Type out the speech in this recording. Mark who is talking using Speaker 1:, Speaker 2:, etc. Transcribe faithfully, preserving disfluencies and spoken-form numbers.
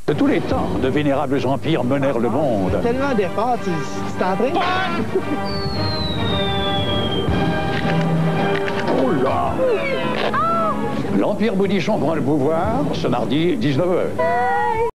Speaker 1: De tous les temps, de vénérables empires menèrent le monde.
Speaker 2: Tellement d'efforts, tu tu t'entraînes.
Speaker 1: Oh là! L'Empire Boudichon prend le pouvoir ce mardi dix-neuf heures.